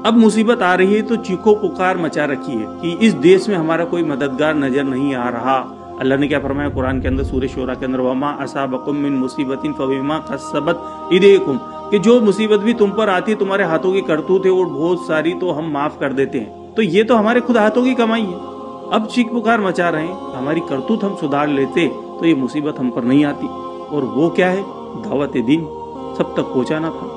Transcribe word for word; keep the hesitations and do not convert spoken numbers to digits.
अब मुसीबत आ रही है तो चीखो पुकार मचा रखी है कि इस देश में हमारा कोई मददगार नजर नहीं आ रहा। अल्लाह ने क्या फरमाया कुरान के अंदर, सूरह शूरा के अंदर, वमा असाबकुम मिन मुसीबतिन फबिमा कसबत इदैकुम, कि जो मुसीबत भी तुम पर आती है तुम्हारे हाथों की करतूत है और बहुत सारी तो हम माफ कर देते हैं। तो ये तो हमारे खुद हाथों की कमाई है। अब चीख पुकार मचा रहे हैं, हमारी करतूत हम सुधार लेते तो ये मुसीबत हम पर नहीं आती। और वो क्या है? दावत दीन सब तक पहुंचाना था।